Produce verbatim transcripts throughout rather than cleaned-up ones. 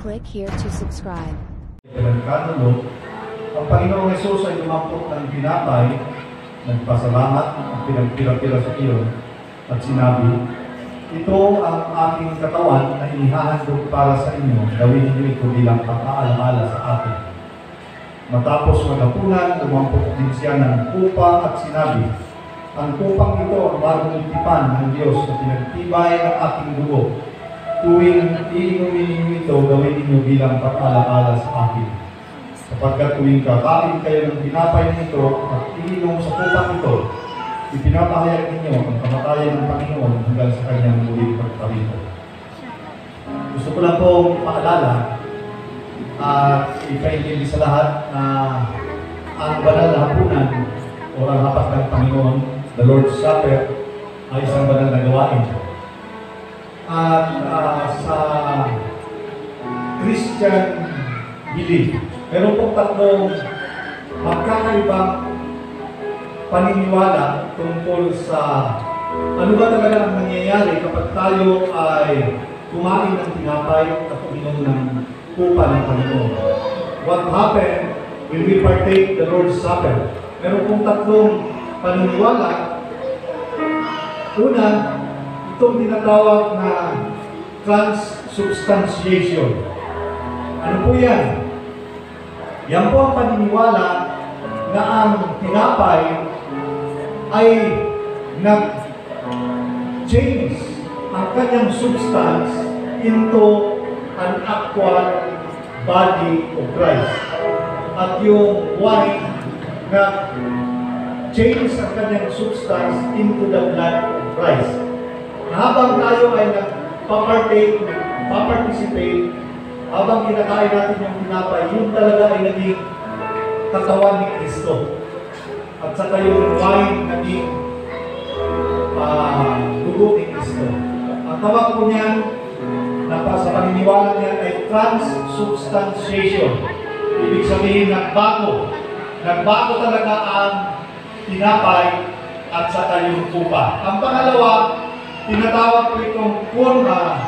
Click here to subscribe. Kanulo, ang Panginoong Hesus ay lumampot ng pinapay, nagpasalamat at pinagpira-pira sa iyo at sinabi, ito ang aking katawan na inihahandog para sa inyo, gawin niyo ito bilang pag-aalala sa akin. Matapos maghapunan, lumampot din siya ng kupa at sinabi, ang kupang ito ang bagong tipan ng Diyos na pinagtibay ng aking dugo. Tuwing iinumin ninyo ito, gawin ninyo bilang pag-aalala sa akin. Sapagkat tuwing kakain kayo ng pinapay nito at iinom sa kupang ito, ipinapahayag ninyo ang kamatayan ng Panginoon hanggang sa kanyang muling pagparito. Gusto ko lang pong paalala at ipaintindi sa lahat na ang banal na hapunan o ang hapat ng Panginoon, the Lord's Supper, ay isang banal na gawain. At uh, sa Christian belief, meron pong tatlong magkakaibang paniniwala tungkol sa ano ba talaga ang nangyayari kapag tayo ay kumain ng tinapay at uminom ng kupa ng Panginoon. What happened when we partake the Lord's Supper? Meron pong tatlong paniniwala. Una, itong tinatawag na transubstantiation. Ano po yan? Yan po ang paniniwala na ang tinapay ay nag-change ang kanyang substance into an actual body of Christ. At yung wine nag-change ang kanyang substance into the blood of Christ. Habang tayo ay nagpa-partake, nagpa-participate, habang kinakain natin yung tinapay, yun talaga ay naging katawan ni Kristo. At saka yung wine naging uh, dugo ni Kristo. Ang tawag po niyan, na sa paniniwala niya ay transubstantiation. Ibig sabihin, nagbago. Nagbago talaga ang tinapay at saka yung kupa. Ang pangalawa, tinatawag ko itong kunma,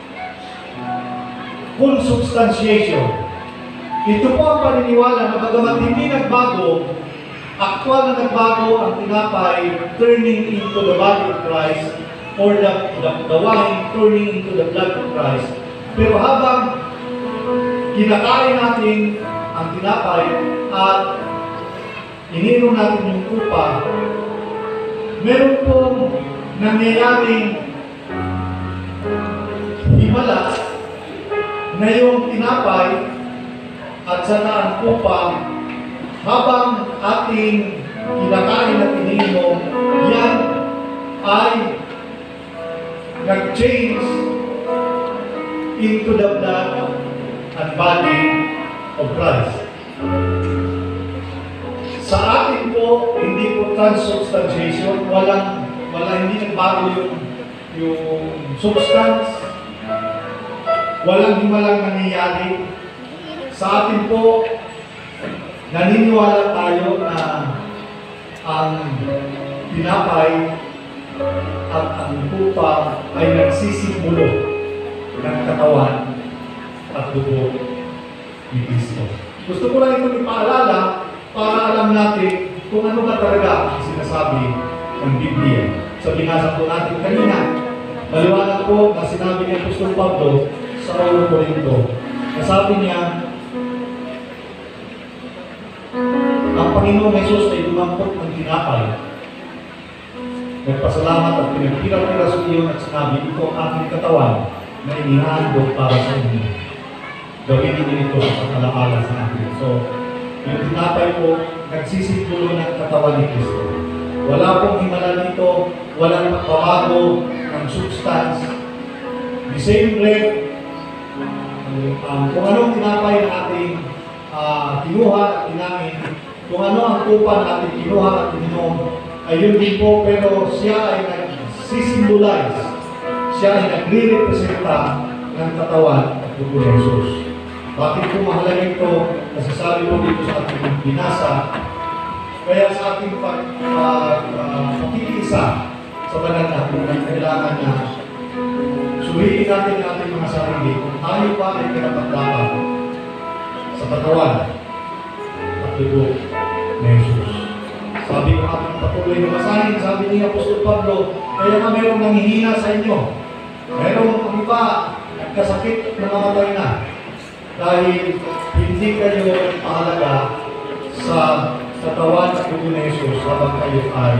consubstantiation. Ito po ang paniniwala na bagamat hindi nagbago, aktual na nagbago ang tinapay turning into the body of Christ or the, the, the wine turning into the blood of Christ. Pero habang kinakain natin ang tinapay at ininom natin yung kupa, meron pong nangyayaring himala na yung tinapay at saka ang kupa habang ating kinakain at ininom, yan ay nag-change into the blood and body of Christ. Sa atin po, hindi po transubstantiation, walang wala hindi nagbago yung yung substance, walang himalang nangyayari. Sa atin po, naniniwala tayo na ang tinapay at ang kupa ay nagsisimbolo ng katawan at dugo ni Kristo. Gusto ko lang itong ipaalala para alam natin kung ano ba talaga ang sinasabi ng Biblia. Sa binasa po natin kanina, maliwanag po na sinabi ni Apostol Pablo sa Unang Korinto, na sabi niya, ang Panginoong Hesus ay lumampot ng tinapay, nagpasalamat at pinagpira-pira sa iyo at sinabi, ito ang aking katawan na inihandog para sa inyo. Gawin niyo ito sa pag-alaala sa akin. So, yung tinapay po, nagsisimbolo ng katawan ni Kristo. Wala pong himala dito, walang pagbabago ng substance. The same bread, um, kung anong tinapay na ating uh, kinuha at kinain, kung ano ang kupa na ating kinuha at ininom, ayun din po, pero siya ay nagsisimbolize, siya ay nagre-representa ng katawan at dugo ni Jesus. Bakit po mahalaga ito? Nasasabi po dito sa ating binasa. Kaya sa ating pag, uh, uh, pakikiisa sa banal na hapunan, kailangan na suriin natin ang ating mga sarili tayo pa ay pinapaglaban sa katawan at dugo ni Jesus. Sabi ng ating patuloy na basahin, sabi ni Apostol Pablo, kaya nga mayroong nanghihina sa inyo. Mayroong ang iba nagkasakit na namatay na dahil hindi kayo mahalaga sa katawan at dugo ni Jesus habang kayo ay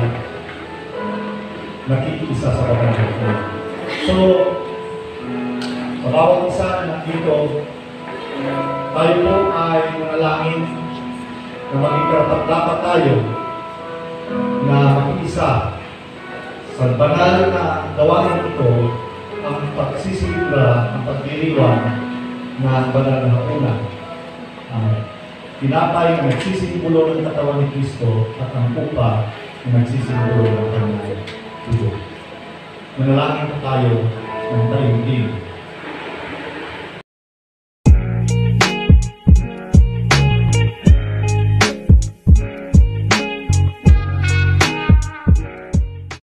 nakikiisa sa Panginoon. So, sa bawat isa na nandito, tayo po ay manalangin na maging karapat-dapat tayo na makiisa sa banal na gawain ito ang pagsisilibra, ang pagdiriwang na banal na una. Ang tinapay na nagsisimbolo ng katawan ni Kristo at ang pupa na nagsisimbolo ng kanyang dugo. Manalangin po tayo ng tayo din.